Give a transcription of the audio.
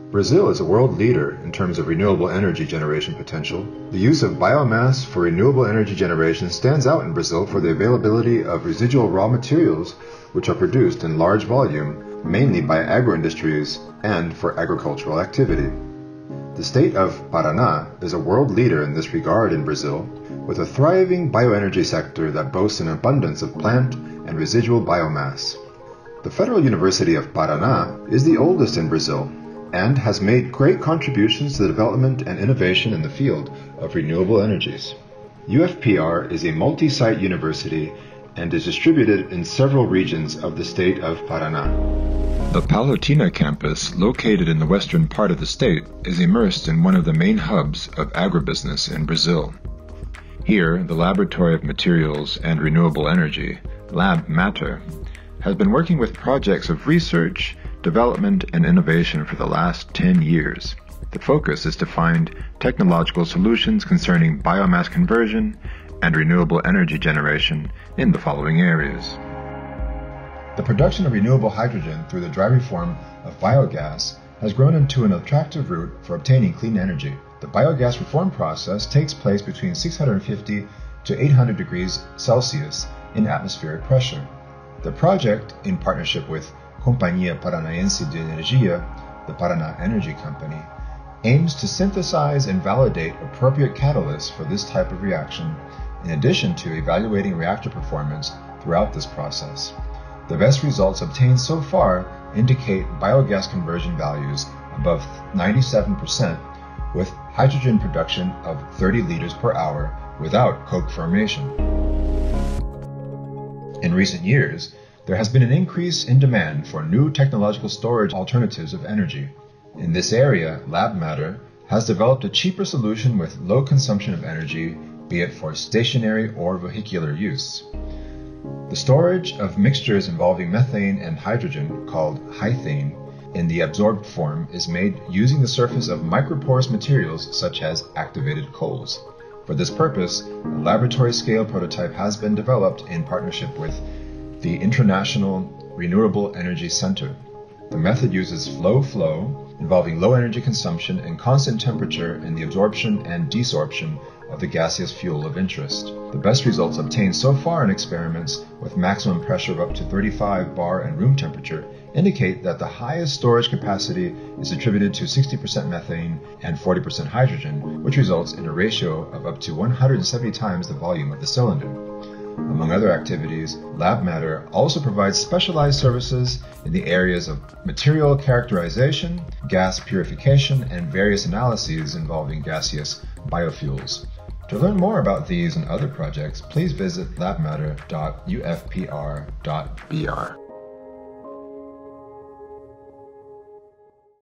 Brazil is a world leader in terms of renewable energy generation potential. The use of biomass for renewable energy generation stands out in Brazil for the availability of residual raw materials which are produced in large volume, mainly by agro-industries and for agricultural activity. The state of Paraná is a world leader in this regard in Brazil, with a thriving bioenergy sector that boasts an abundance of plant and residual biomass. The Federal University of Paraná is the oldest in Brazil and has made great contributions to the development and innovation in the field of renewable energies. UFPR is a multi-site university and is distributed in several regions of the state of Paraná. The Palotina campus, located in the western part of the state, is immersed in one of the main hubs of agribusiness in Brazil. Here, the Laboratory of Materials and Renewable Energy, LabMater, has been working with projects of research, development, and innovation for the last 10 years. The focus is to find technological solutions concerning biomass conversion and renewable energy generation in the following areas. The production of renewable hydrogen through the dry reform of biogas has grown into an attractive route for obtaining clean energy. The biogas reform process takes place between 650 to 800 degrees Celsius in atmospheric pressure. The project, in partnership with Companhia Paranaense de Energia, the Paraná Energy Company, aims to synthesize and validate appropriate catalysts for this type of reaction, in addition to evaluating reactor performance throughout this process. The best results obtained so far indicate biogas conversion values above 97% with hydrogen production of 30 liters per hour without coke formation. In recent years, there has been an increase in demand for new technological storage alternatives of energy. In this area, LabMater has developed a cheaper solution with low consumption of energy, be it for stationary or vehicular use. The storage of mixtures involving methane and hydrogen, called hythane, in the absorbed form is made using the surface of microporous materials such as activated coals. For this purpose, a laboratory-scale prototype has been developed in partnership with the International Renewable Energy Center. The method uses flow, involving low energy consumption and constant temperature in the absorption and desorption of the gaseous fuel of interest. The best results obtained so far in experiments with maximum pressure of up to 35 bar and room temperature indicate that the highest storage capacity is attributed to 60% methane and 40% hydrogen, which results in a ratio of up to 170 times the volume of the cylinder. Among other activities, LabMater also provides specialized services in the areas of material characterization, gas purification, and various analyses involving gaseous biofuels. To learn more about these and other projects, please visit labmater.ufpr.br.